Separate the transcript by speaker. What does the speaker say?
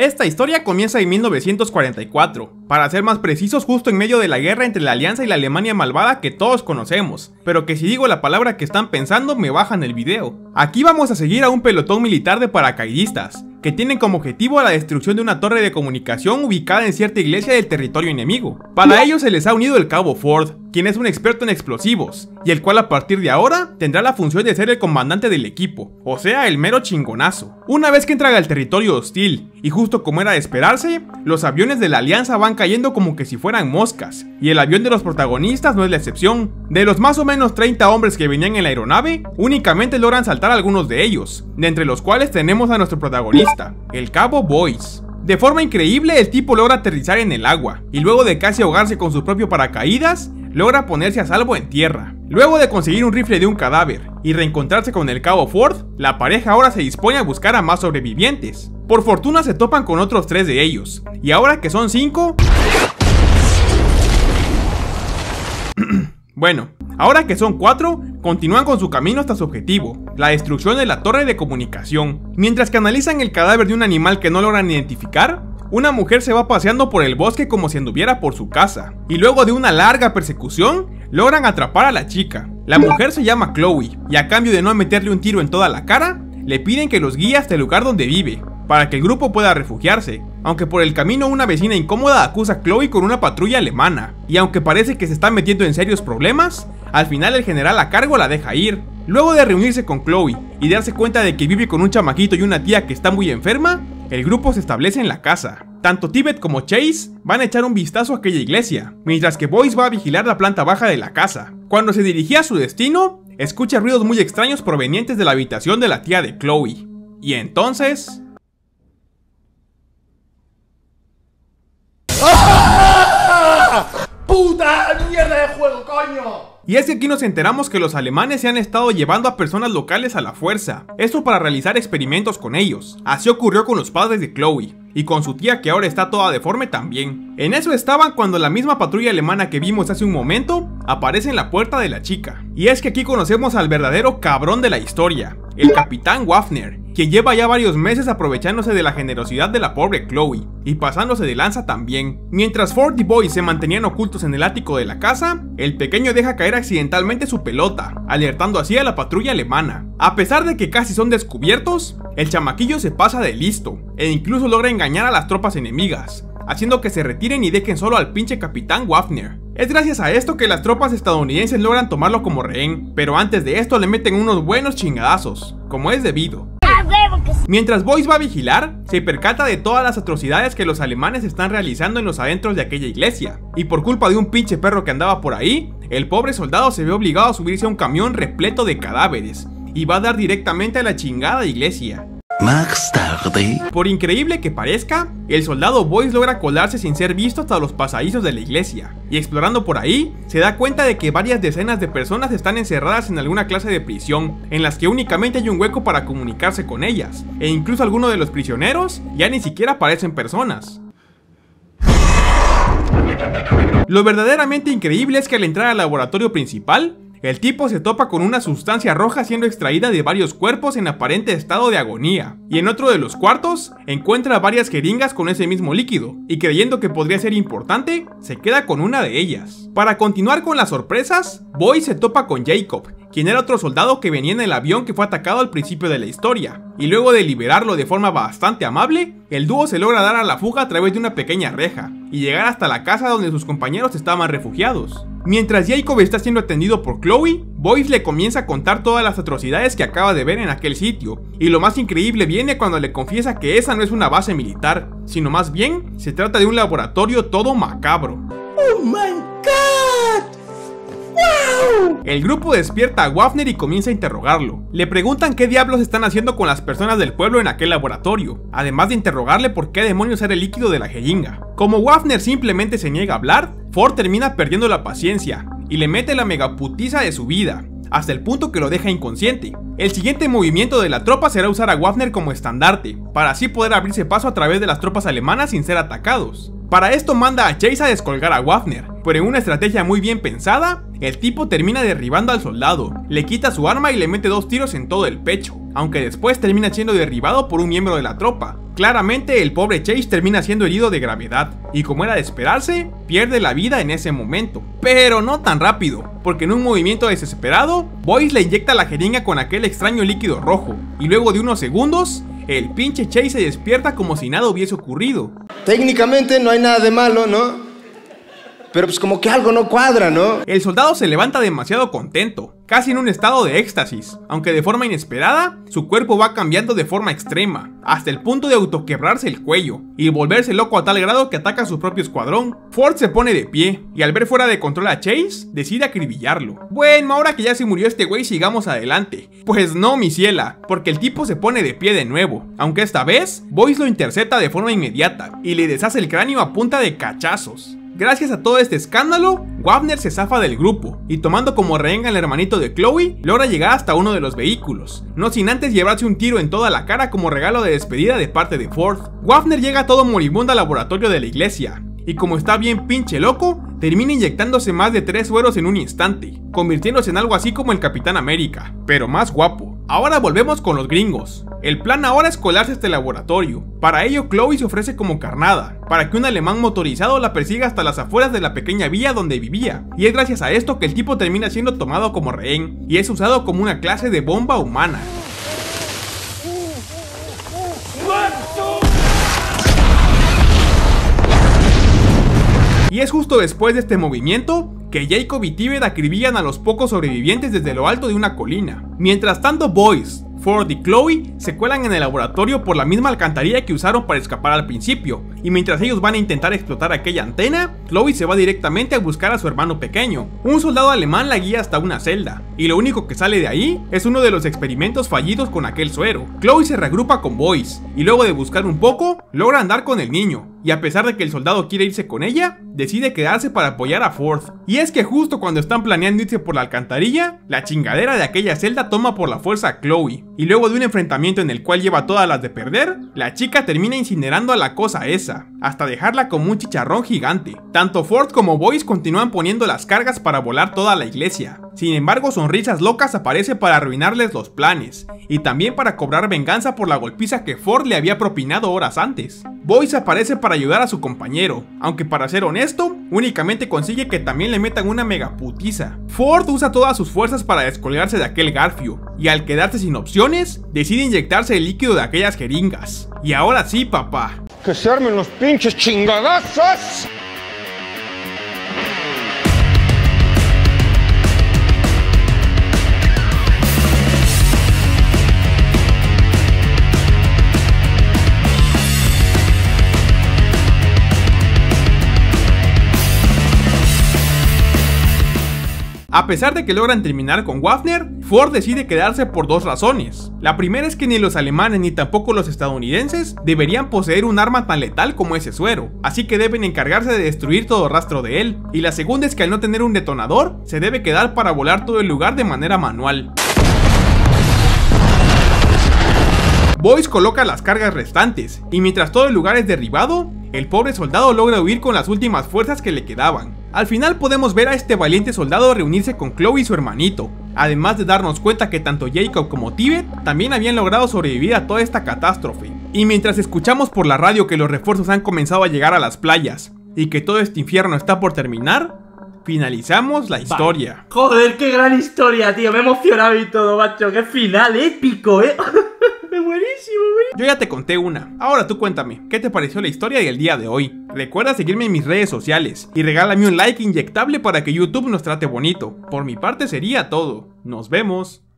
Speaker 1: Esta historia comienza en 1944, para ser más precisos justo en medio de la guerra entre la Alianza y la Alemania malvada que todos conocemos, pero que si digo la palabra que están pensando me bajan el video. Aquí vamos a seguir a un pelotón militar de paracaidistas, que tienen como objetivo la destrucción de una torre de comunicación ubicada en cierta iglesia del territorio enemigo. Para ello se les ha unido el cabo Ford, quien es un experto en explosivos, y el cual a partir de ahora tendrá la función de ser el comandante del equipo, o sea, el mero chingonazo. Una vez que entran al territorio hostil, y justo como era de esperarse, los aviones de la Alianza van cayendo como que si fueran moscas, y el avión de los protagonistas no es la excepción. De los más o menos 30 hombres que venían en la aeronave, únicamente logran saltar algunos de ellos, de entre los cuales tenemos a nuestro protagonista, el cabo Boyce. De forma increíble, el tipo logra aterrizar en el agua, y luego de casi ahogarse con su propio paracaídas, logra ponerse a salvo en tierra. Luego de conseguir un rifle de un cadáver y reencontrarse con el cabo Ford, la pareja ahora se dispone a buscar a más sobrevivientes. Por fortuna se topan con otros 3 de ellos, y ahora que son 5... Bueno, ahora que son 4, continúan con su camino hasta su objetivo, la destrucción de la torre de comunicación. Mientras que analizan el cadáver de un animal que no logran identificar, una mujer se va paseando por el bosque como si anduviera por su casa, y luego de una larga persecución, logran atrapar a la chica. La mujer se llama Chloe, y a cambio de no meterle un tiro en toda la cara, le piden que los guíe hasta el lugar donde vive, para que el grupo pueda refugiarse, aunque por el camino una vecina incómoda acusa a Chloe con una patrulla alemana, y aunque parece que se está metiendo en serios problemas, al final el general a cargo la deja ir. Luego de reunirse con Chloe y darse cuenta de que vive con un chamaquito y una tía que está muy enferma, el grupo se establece en la casa. Tanto Tibet como Chase van a echar un vistazo a aquella iglesia, mientras que Boyce va a vigilar la planta baja de la casa. Cuando se dirigía a su destino, escucha ruidos muy extraños provenientes de la habitación de la tía de Chloe. Y entonces...
Speaker 2: ¡Puta mierda de juego, coño!
Speaker 1: Y es que aquí nos enteramos que los alemanes se han estado llevando a personas locales a la fuerza, esto para realizar experimentos con ellos. Así ocurrió con los padres de Chloe, y con su tía que ahora está toda deforme también. En eso estaban cuando la misma patrulla alemana que vimos hace un momento, aparece en la puerta de la chica. Y es que aquí conocemos al verdadero cabrón de la historia, el capitán Waffner, quien lleva ya varios meses aprovechándose de la generosidad de la pobre Chloe, y pasándose de lanza también. Mientras Ford y Boyce se mantenían ocultos en el ático de la casa, el pequeño deja caer accidentalmente su pelota, alertando así a la patrulla alemana. A pesar de que casi son descubiertos, el chamaquillo se pasa de listo, e incluso logra engañar a las tropas enemigas, haciendo que se retiren y dejen solo al pinche capitán Waffner. Es gracias a esto que las tropas estadounidenses logran tomarlo como rehén, pero antes de esto le meten unos buenos chingadazos, como es debido. Mientras Boyce va a vigilar, se percata de todas las atrocidades que los alemanes están realizando en los adentros de aquella iglesia, y por culpa de un pinche perro que andaba por ahí, el pobre soldado se ve obligado a subirse a un camión repleto de cadáveres, y va a dar directamente a la chingada iglesia.
Speaker 3: Más tarde,
Speaker 1: por increíble que parezca, el soldado Boyce logra colarse sin ser visto hasta los pasadizos de la iglesia, y explorando por ahí, se da cuenta de que varias decenas de personas están encerradas en alguna clase de prisión, en las que únicamente hay un hueco para comunicarse con ellas, e incluso algunos de los prisioneros ya ni siquiera parecen personas. Lo verdaderamente increíble es que al entrar al laboratorio principal, el tipo se topa con una sustancia roja siendo extraída de varios cuerpos en aparente estado de agonía, y en otro de los cuartos encuentra varias jeringas con ese mismo líquido, y creyendo que podría ser importante, se queda con una de ellas. Para continuar con las sorpresas, Boyce se topa con Jacob, quien era otro soldado que venía en el avión que fue atacado al principio de la historia, y luego de liberarlo de forma bastante amable, el dúo se logra dar a la fuga a través de una pequeña reja, y llegar hasta la casa donde sus compañeros estaban refugiados. Mientras Jacob está siendo atendido por Chloe, Boyce le comienza a contar todas las atrocidades que acaba de ver en aquel sitio, y lo más increíble viene cuando le confiesa que esa no es una base militar, sino más bien se trata de un laboratorio todo macabro.
Speaker 2: ¡Oh my god! ¡Wow!
Speaker 1: El grupo despierta a Waffner y comienza a interrogarlo. Le preguntan qué diablos están haciendo con las personas del pueblo en aquel laboratorio, además de interrogarle por qué demonios era el líquido de la jeringa. Como Waffner simplemente se niega a hablar, Ford termina perdiendo la paciencia y le mete la megaputiza de su vida, hasta el punto que lo deja inconsciente. El siguiente movimiento de la tropa será usar a Waffner como estandarte, para así poder abrirse paso a través de las tropas alemanas sin ser atacados. Para esto manda a Chase a descolgar a Waffner, pero en una estrategia muy bien pensada, el tipo termina derribando al soldado, le quita su arma y le mete 2 tiros en todo el pecho, aunque después termina siendo derribado por un miembro de la tropa. Claramente el pobre Chase termina siendo herido de gravedad, y como era de esperarse, pierde la vida en ese momento. Pero no tan rápido, porque en un movimiento desesperado, Boyce le inyecta la jeringa con aquel extraño líquido rojo, y luego de unos segundos, el pinche Chase se despierta como si nada hubiese ocurrido.
Speaker 4: Técnicamente no hay nada de malo, ¿no? Pero pues como que algo no cuadra, ¿no?
Speaker 1: El soldado se levanta demasiado contento, casi en un estado de éxtasis, aunque de forma inesperada, su cuerpo va cambiando de forma extrema, hasta el punto de autoquebrarse el cuello, y volverse loco a tal grado que ataca a su propio escuadrón. Ford se pone de pie, y al ver fuera de control a Chase, decide acribillarlo. Bueno, ahora que ya se murió este güey, sigamos adelante. Pues no, mi ciela, porque el tipo se pone de pie de nuevo, aunque esta vez, Boyce lo intercepta de forma inmediata, y le deshace el cráneo a punta de cachazos. Gracias a todo este escándalo, Wagner se zafa del grupo, y tomando como rehén al hermanito de Chloe, logra llegar hasta uno de los vehículos, no sin antes llevarse un tiro en toda la cara como regalo de despedida de parte de Ford. Wagner llega todo moribundo al laboratorio de la iglesia, y como está bien pinche loco, termina inyectándose más de 3 sueros en un instante, convirtiéndose en algo así como el Capitán América, pero más guapo. Ahora volvemos con los gringos. El plan ahora es colarse a este laboratorio. Para ello, Chloe se ofrece como carnada, para que un alemán motorizado la persiga hasta las afueras de la pequeña villa donde vivía, y es gracias a esto que el tipo termina siendo tomado como rehén, y es usado como una clase de bomba humana. Y es justo después de este movimiento que Jacob y Tibet acribillan a los pocos sobrevivientes desde lo alto de una colina. Mientras tanto, Boyce, Ford y Chloe se cuelan en el laboratorio por la misma alcantarilla que usaron para escapar al principio, y mientras ellos van a intentar explotar aquella antena, Chloe se va directamente a buscar a su hermano pequeño. Un soldado alemán la guía hasta una celda, y lo único que sale de ahí es uno de los experimentos fallidos con aquel suero. Chloe se reagrupa con Boyce, y luego de buscar un poco, logra andar con el niño, y a pesar de que el soldado quiere irse con ella, decide quedarse para apoyar a Ford. Y es que justo cuando están planeando irse por la alcantarilla, la chingadera de aquella celda toma por la fuerza a Chloe, y luego de un enfrentamiento en el cual lleva todas las de perder, la chica termina incinerando a la cosa esa, hasta dejarla como un chicharrón gigante. Tanto Ford como Boyce continúan poniendo las cargas para volar toda la iglesia. Sin embargo, Sonrisas Locas aparece para arruinarles los planes, y también para cobrar venganza por la golpiza que Ford le había propinado horas antes. Boyce aparece para ayudar a su compañero, aunque para ser honesto, únicamente consigue que también le metan una megaputiza. Ford usa todas sus fuerzas para descolgarse de aquel garfio, y al quedarse sin opciones, decide inyectarse el líquido de aquellas jeringas. Y ahora sí, papá.
Speaker 5: ¡Que se armen los pinches chingadazos!
Speaker 1: A pesar de que logran terminar con Wagner, Ford decide quedarse por 2 razones. La primera es que ni los alemanes ni tampoco los estadounidenses deberían poseer un arma tan letal como ese suero, así que deben encargarse de destruir todo rastro de él. Y la segunda es que al no tener un detonador, se debe quedar para volar todo el lugar de manera manual. Boyce coloca las cargas restantes, y mientras todo el lugar es derribado, el pobre soldado logra huir con las últimas fuerzas que le quedaban. Al final podemos ver a este valiente soldado reunirse con Chloe y su hermanito, además de darnos cuenta que tanto Jacob como Tibet también habían logrado sobrevivir a toda esta catástrofe. Y mientras escuchamos por la radio que los refuerzos han comenzado a llegar a las playas, y que todo este infierno está por terminar, finalizamos la historia.
Speaker 6: Joder, qué gran historia, tío, me he emocionado y todo, macho, qué final épico, Buenísimo, güey.
Speaker 1: Yo ya te conté una, ahora tú cuéntame, ¿qué te pareció la historia del día de hoy? Recuerda seguirme en mis redes sociales y regálame un like inyectable para que YouTube nos trate bonito. Por mi parte sería todo, nos vemos.